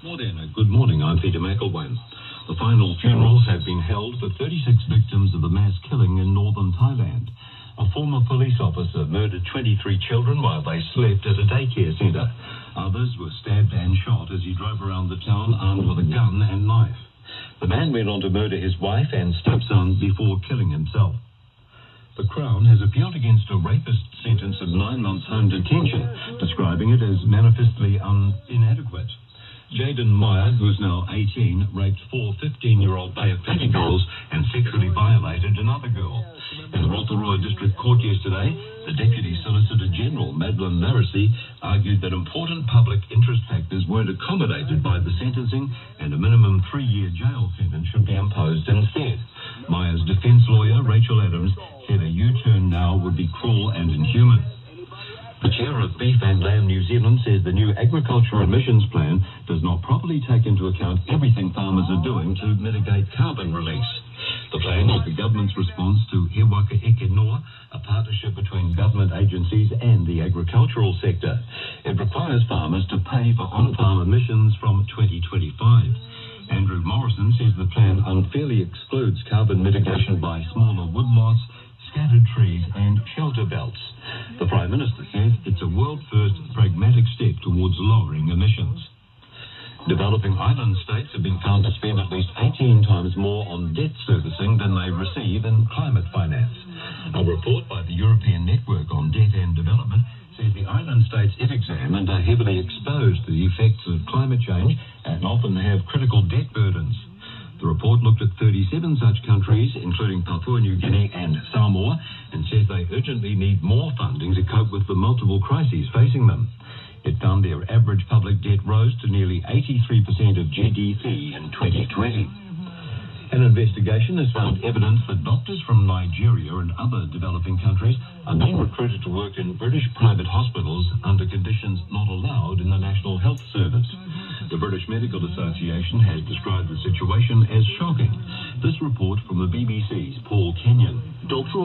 Good morning, I'm Peter McElwain. The final funerals have been held for 36 victims of the mass killing in northern Thailand. A former police officer murdered 23 children while they slept at a daycare centre. Others were stabbed and shot as he drove around the town armed with a gun and knife. The man went on to murder his wife and stepson before killing himself. The Crown has appealed against a rapist sentence of 9 months home detention, describing it as manifestly inadequate. Jaden Meyer, who is now 18, raped 4 15-year-old Bay of Plenty girls and sexually violated another girl. In the Rotorua District Court yesterday, the Deputy Solicitor General, Madeline Larissy, argued that important public interest factors weren't accommodated by the sentencing and a minimum 3-year jail sentence should be imposed instead. Meyer's defence lawyer, Rachel Adams, said a U-turn now would be cruel and inhuman. The chair of Beef and Lamb New Zealand says the new agriculture emissions plan does not properly take into account everything farmers are doing to mitigate carbon release. The plan is the government's response to He Waka Eke Noa, a partnership between government agencies and the agricultural sector. It requires farmers to pay for on-farm emissions from 2025. Andrew Morrison says the plan unfairly excludes carbon mitigation by smaller woodlots, scattered trees and shelter belts. The Prime Minister says it's a world-first pragmatic step towards lowering emissions. Developing island states have been found to spend at least 18 times more on debt servicing than they receive in climate finance. A report by the European Network on Debt and Development says the island states it examined are heavily exposed to the effects of climate change and often have critical debt burdens. The report looked at 37 such countries, including Papua New Guinea and Samoa, and says they urgently need more funding to cope with the multiple crises facing them. It found their average public debt rose to nearly 83% of GDP in 2020. An investigation has found evidence that doctors from Nigeria and other developing countries are being recruited to work in British private hospitals under conditions not allowed in the National Health Service. The British Medical Association has described the situation as shocking. This report from the BBC's Paul Kenyon.